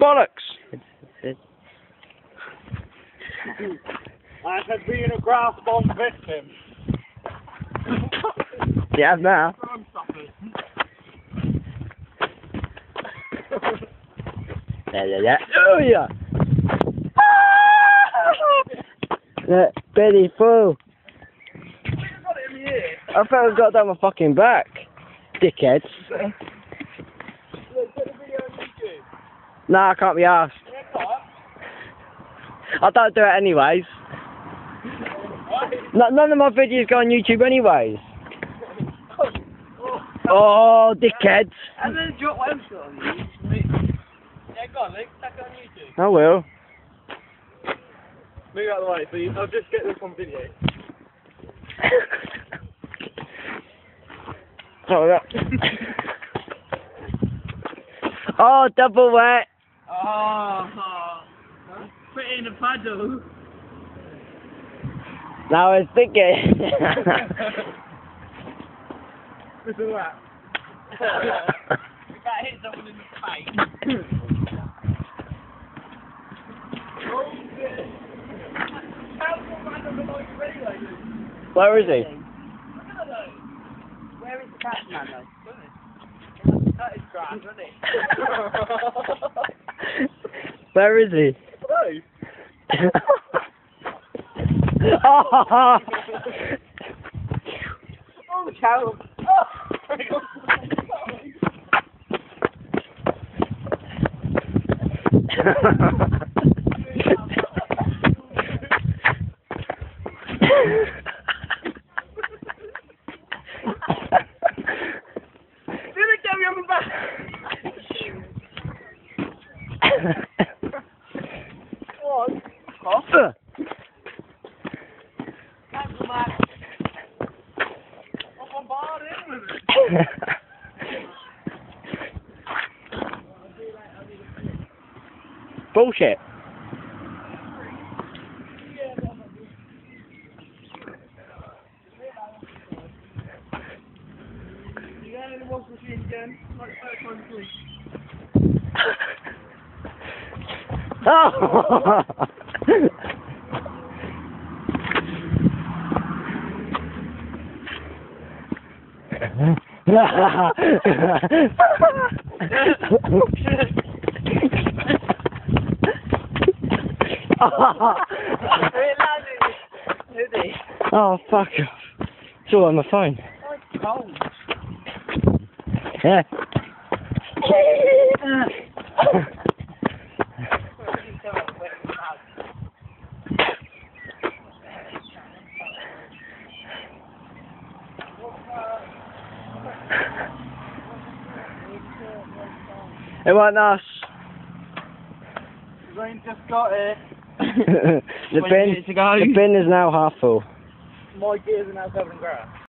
bollocks! I had been a grass bomb victim. You have now. Yeah. Oh yeah! Belly full. I thought I got down my fucking back. Dickheads. Nah, I can't be asked. I don't do it anyways. None of my videos go on YouTube anyways. Oh, dickheads. And then drop one shot on you. Yeah, go on, Luke. Take it on YouTube. I will. Move out of the way, please. I'll just get this on video. Oh, double wet. Oh, put it in a puddle. Now I was thinking. With the wet. If that hit someone in the face. Where is he? Where is the cat man though? That is grass, isn't it? Where is he? Hello. Oh, Oh, cow. Bullshit. You going in the washing machine again? Like first time sleep. Oh! Oh, fuck off. It's all on my phone. It's cold. Yeah. It wasn't us. Rain just got it. The bin is now half full. My gears are now covered in grass.